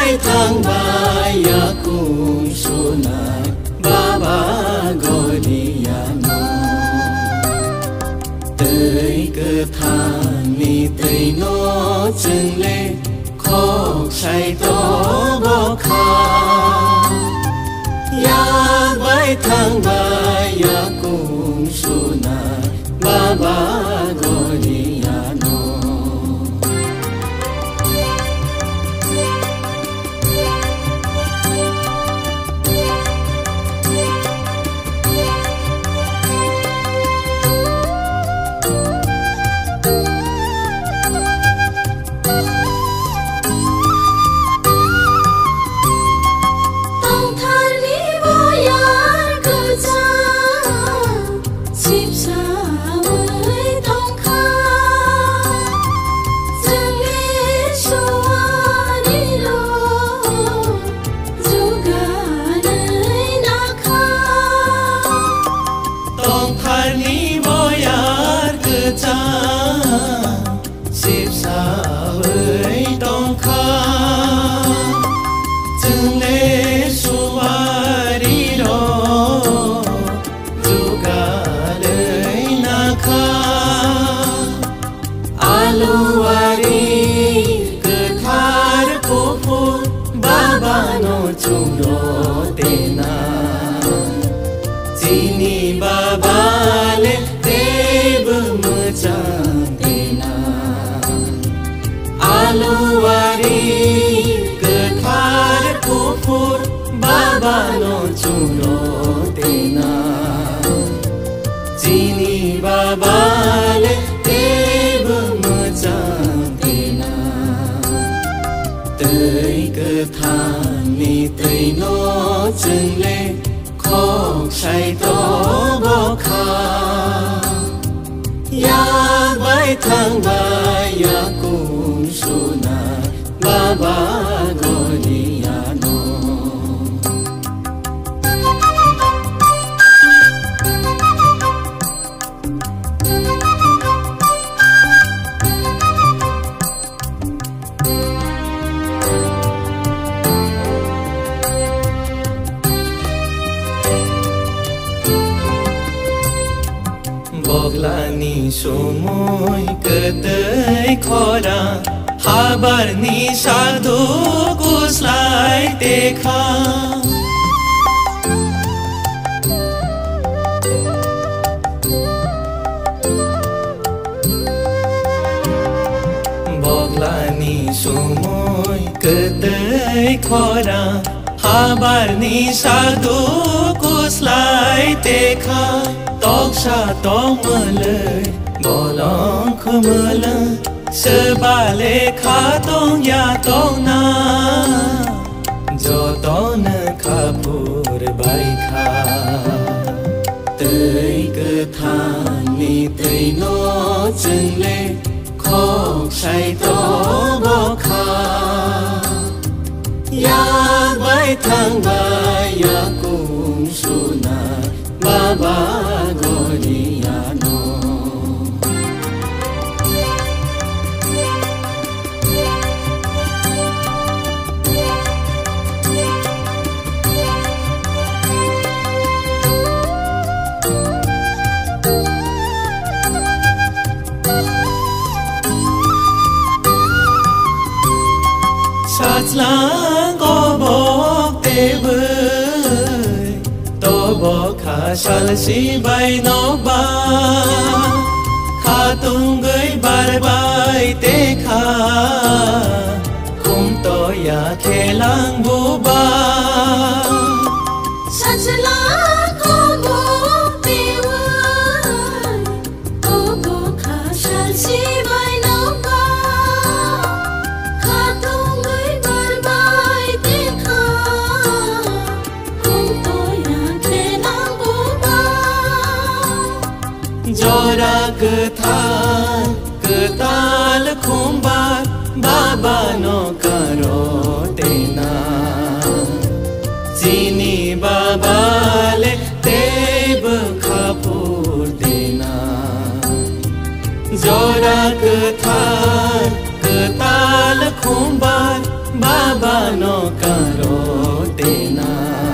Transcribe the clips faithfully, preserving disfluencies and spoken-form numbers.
thang baya kung sunat babago diano tới cơ than ni tới nó chân lê khóc say to bó kha ya vai thang baya kung sunat babago diano chân lê khóc say to bó kha ya vai thang baya kung sunat babago diano Boglani sumoy ketai khora habar ni sadhu kuslai dekha Boglani sumoy ketai khora habar ni sadhu kuslai dekha tóc sa tóc mơ lời bỏ lòng khơ mơ lơ sơ ba lê khá tông ya tông na do to nơ khá phur bay khá tới cơ than ni tới nó chân lê khóc say to bó kha ya vai thang baya kung sunat babago diano sát lang có bok te bơi to bok kha sal si bay no ba kha tung gơi bar bay te kha kum to ya khe lang bu ba sát lang có bok te bơi to bok kha sal si bay no ba kha tung gơi bar bay te kha kum to ya khe lang bu ba jora ke than ke tal khumbar baba no karo tena jini baba le teb khapur dena jora ke than ke tal khumbar baba no कारो तेना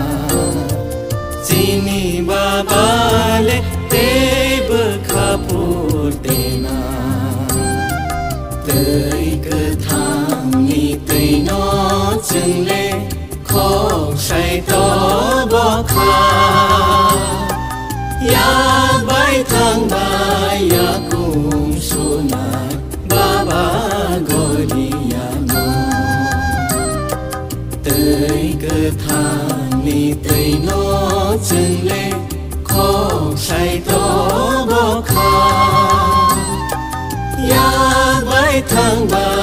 चिनी बाबाले तेब खापुर तेना तै कथांनि Taino जोंले खौसाय तो बखा या bye थांबाय या कुंसुनाय बाबा गरियानो तै कथांनि तैनो जोंले खौसाय तो बखा या बाय थांबाय